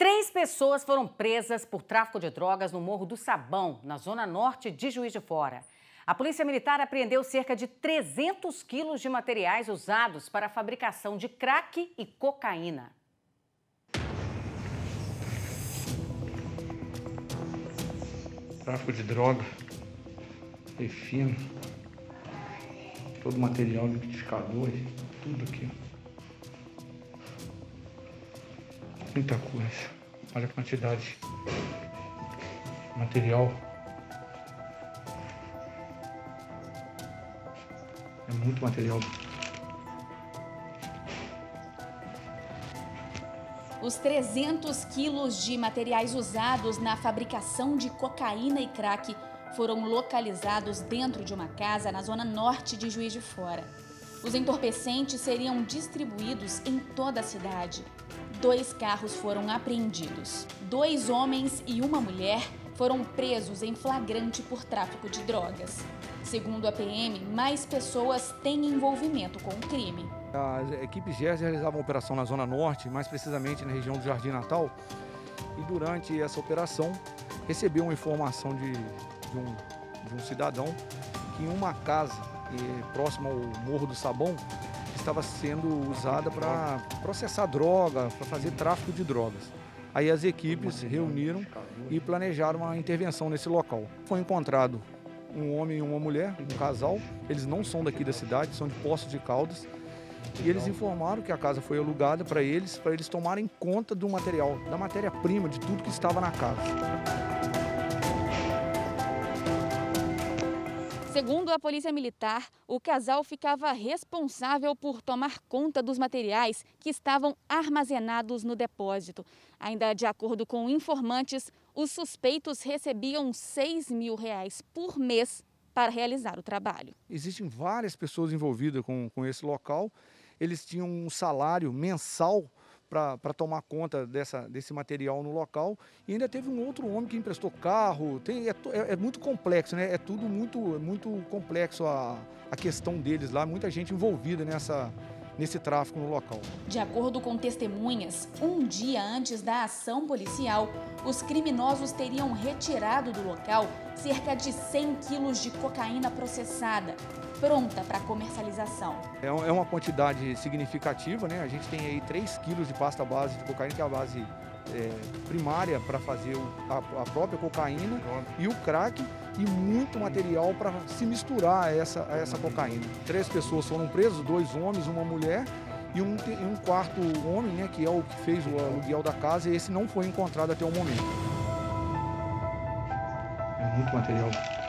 3 pessoas foram presas por tráfico de drogas no Morro do Sabão, na zona norte de Juiz de Fora. A Polícia Militar apreendeu cerca de 300 quilos de materiais usados para a fabricação de crack e cocaína. Tráfico de droga, refino, todo o material liquidificador, tudo aqui. Muita coisa. Olha a quantidade de material. É muito material. Os 300 quilos de materiais usados na fabricação de cocaína e crack foram localizados dentro de uma casa na zona norte de Juiz de Fora. Os entorpecentes seriam distribuídos em toda a cidade. 2 carros foram apreendidos. 2 homens e uma mulher foram presos em flagrante por tráfico de drogas. Segundo a PM, mais pessoas têm envolvimento com o crime. As equipes GERS realizavam uma operação na Zona Norte, mais precisamente na região do Jardim Natal, e durante essa operação recebeu uma informação de um cidadão que em uma casa próxima ao Morro do Sabão estava sendo usada para processar droga, para fazer tráfico de drogas. Aí as equipes se reuniram e planejaram uma intervenção nesse local. Foi encontrado um homem e uma mulher, um casal, eles não são daqui da cidade, são de Poços de Caldas, e eles informaram que a casa foi alugada para eles tomarem conta do material, da matéria-prima, de tudo que estava na casa. Segundo a Polícia Militar, o casal ficava responsável por tomar conta dos materiais que estavam armazenados no depósito. Ainda de acordo com informantes, os suspeitos recebiam R$6 mil por mês para realizar o trabalho. Existem várias pessoas envolvidas com esse local. Eles tinham um salário mensal para tomar conta desse material no local. E ainda teve um outro homem que emprestou carro. É muito complexo, né? É tudo muito complexo a questão deles lá. Muita gente envolvida nesse tráfico no local. De acordo com testemunhas, um dia antes da ação policial, os criminosos teriam retirado do local cerca de 100 quilos de cocaína processada, pronta para comercialização. É uma quantidade significativa, né? A gente tem aí 3 quilos de pasta base de cocaína, que é a base primária para fazer a própria cocaína, e o crack, e muito material para se misturar a essa cocaína. 3 pessoas foram presas, 2 homens, uma mulher e um quarto homem, né, que é o que fez o aluguel da casa, e esse não foi encontrado até o momento. É muito material.